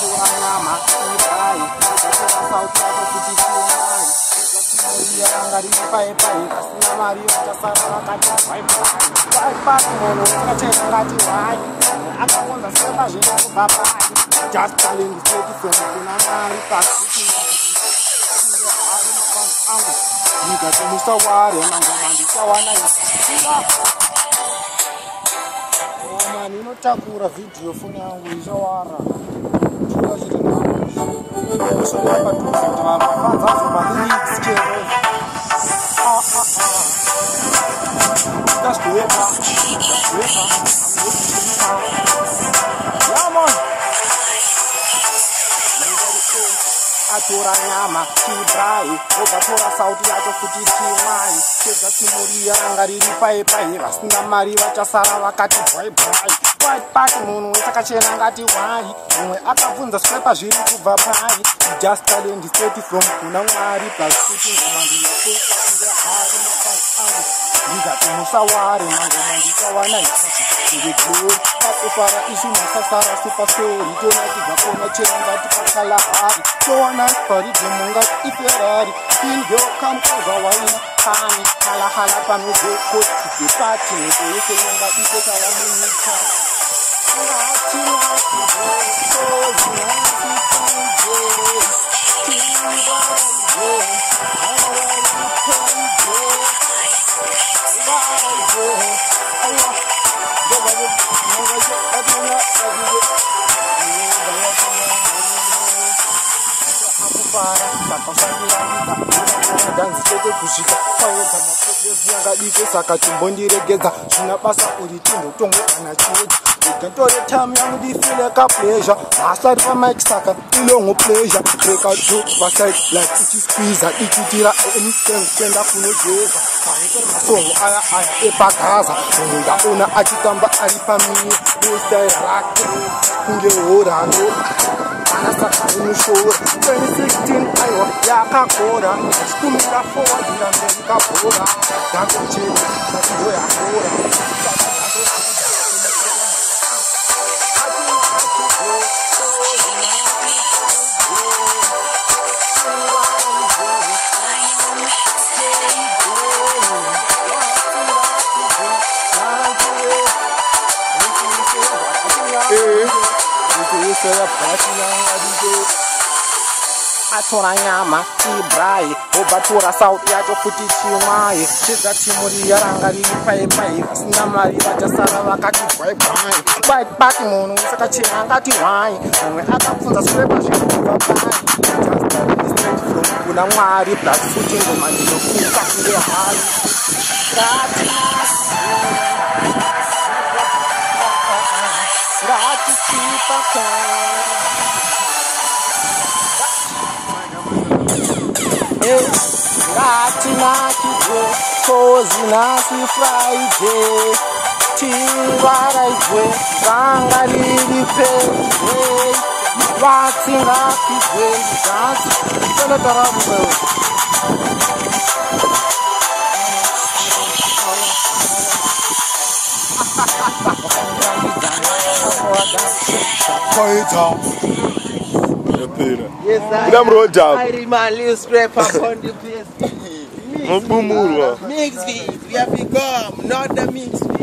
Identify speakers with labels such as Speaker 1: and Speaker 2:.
Speaker 1: Takura video phone yangu izawara. Atora nyama kidrai ogatora sauti yacho futi timai cheza timuria ranga riri pai vasina mari vachasara vakati bwai pati munhu wetakachena ngati wai mumwe akabvunza swepa zviri kubva pai just talent straight from kuna mwari plus kuti ngoma ndinokuakunge hari mafans angu ndingati musaware mangoma ndichawana isazvikureglo pakufara isu masasara supastori tonatidza kona chena ngati pakala hari towana paridze mungati iferari ingeo kamkaza waina kani halahala panozokotizepati neko yese yonga ikotavamunyika saka timbondiregedza zvina basa uri timbotongo kana chiedza igantore time yangu ndifile ka pleasure masari pamike saka ilongo pleasure reka jo vaside like ichiskwiza ichitira anything kwenda kunogeza panikere masongo aya epagaza munhu ndaona achitamba ari pamini style rake kunge horando anasaka unoshora 2016 aiwa yakakora achitumira forward ndamberi kabhora dangochena satindo yakora atora nyama ibrai obatora sauti yacho futi chimwaye chedza timuri yaranga riri pai vasina mari vachasara vakati bwai pati munhu usakachena ngati hwai mumwe akabvunza swepa zvikuva pai kuna mwari plus futi ngoma ndinokuka kunge hari ngatinakidze kozi nasi Friday tivaraidzwe vanga riri pedze vatsinakidze zasi senetaramuwe
Speaker 2: Yes, I
Speaker 1: remind scrape up on the place.
Speaker 2: Mix
Speaker 1: we have become not the mix.